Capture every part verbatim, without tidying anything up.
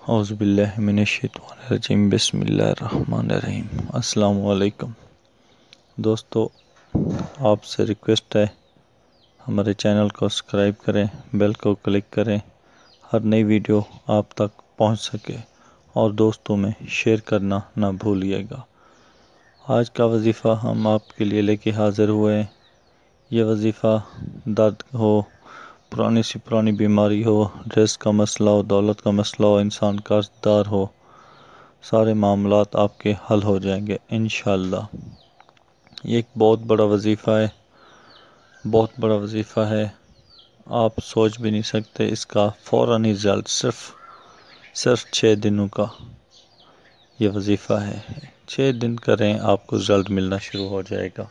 اعوذ باللہ من الشیطان الرجیم بسم اللہ الرحمن الرحیم۔ السلام علیکم دوستو، آپ سے ریکویسٹ ہے ہمارے چینل کو سبسکرائب کریں، بیل کو کلک کریں، ہر نئی ویڈیو آپ تک پہنچ سکے اور دوستوں میں شیئر کرنا نہ بھولیے گا۔ آج کا وظیفہ ہم آپ کے لیے لے کے حاضر ہوئے ہیں۔ یہ وظیفہ درد ہو، پرانی سی پرانی بیماری ہو، ڈریس کا مسئلہ ہو، دولت کا مسئلہ ہو، انسان قرض دار ہو، سارے معاملات آپ کے حل ہو جائیں گے انشاءاللہ۔ یہ ایک بہت بڑا وظیفہ ہے، بہت بڑا وظیفہ ہے، آپ سوچ بھی نہیں سکتے اس کا فوراً رزلٹ صرف صرف چھ دنوں کا یہ وظیفہ ہے۔ چھ دن کریں آپ کو رزلٹ ملنا شروع ہو جائے گا۔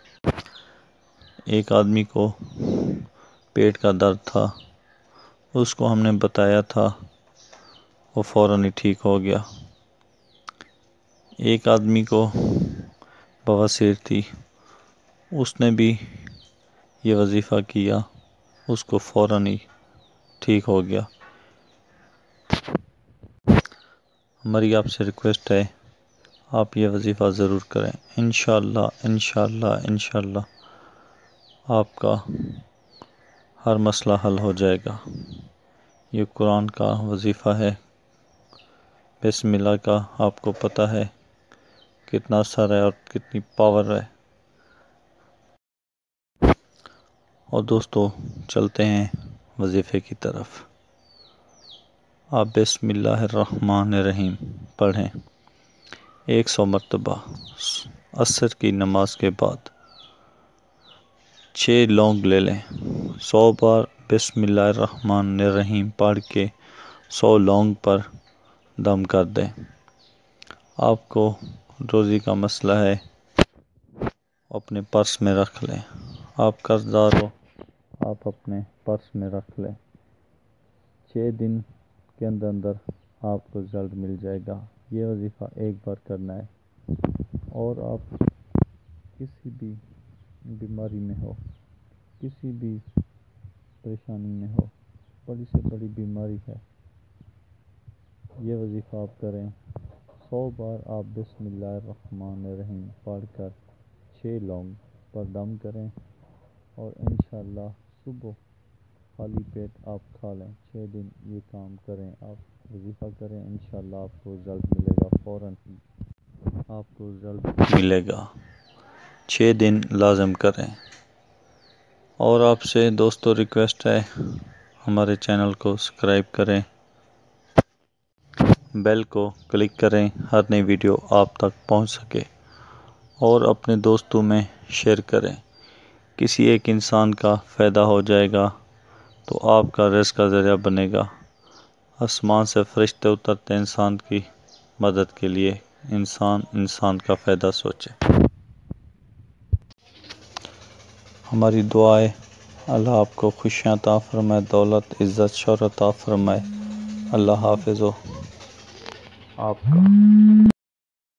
ایک آدمی کو پیٹ کا درد تھا، اس کو ہم نے بتایا تھا، وہ فوراً ہی ٹھیک ہو گیا۔ ایک آدمی کو بواسیر تھی، اس نے بھی یہ وظیفہ کیا، اس کو فوراً ہی ٹھیک ہو گیا۔ ہماری آپ سے ریکویسٹ ہے آپ یہ وظیفہ ضرور کریں، انشاءاللہ انشاءاللہ انشاءاللہ آپ کا ہر مسئلہ حل ہو جائے گا۔ یہ قرآن کا وظیفہ ہے، بسم اللہ کا آپ کو پتہ ہے کتنا اثر ہے اور کتنی پاور ہے۔ اور دوستو چلتے ہیں وظیفے کی طرف۔ آپ بسم اللہ الرحمن الرحیم پڑھیں ایک سو مرتبہ عصر کی نماز کے بعد۔ چھ لونگ لے لیں، سو بار بسم اللہ الرحمن الرحیم پڑھ کے سو لونگ پر دم کر دیں۔ آپ کو روزی کا مسئلہ ہے، اپنے پرس میں رکھ لیں۔ آپ قرض دار ہو، آپ اپنے پرس میں رکھ لیں۔ چھ دن کے اندر اندر آپ کو رزلٹ مل جائے گا۔ یہ وظیفہ ایک بار کرنا ہے، اور آپ کسی بھی بیماری میں ہو، کسی بھی پریشانی میں ہو، بڑی سے بڑی بیماری ہے، یہ وظیفہ آپ کریں۔ سو بار آپ بسم اللہ الرحمن الرحیم پڑھ کر چھ لونگ پر دم کریں، اور انشاءاللہ صبح خالی پیٹ آپ کھا لیں۔ چھ دن یہ کام کریں، آپ وظیفہ کریں، انشاءاللہ آپ کو رزلٹ ملے گا، فوراً ہی آپ کو رزلٹ ملے گا۔ چھ دن لازم کریں۔ اور آپ سے دوستو ریکویسٹ ہے ہمارے چینل کو سبسکرائب کریں، بیل کو کلک کریں، ہر نئی ویڈیو آپ تک پہنچ سکے، اور اپنے دوستوں میں شیئر کریں۔ کسی ایک انسان کا فائدہ ہو جائے گا تو آپ کا رزق کا ذریعہ بنے گا۔ آسمان سے فرشتے اترتے انسان کی مدد کے لیے، انسان انسان کا فائدہ سوچے۔ ہماری دعا ہے اللہ آپ کو خوشیاں عطا فرمائے، دولت، عزت، شہرت عطا فرمائے۔ اللہ حافظ ہو آپ کا۔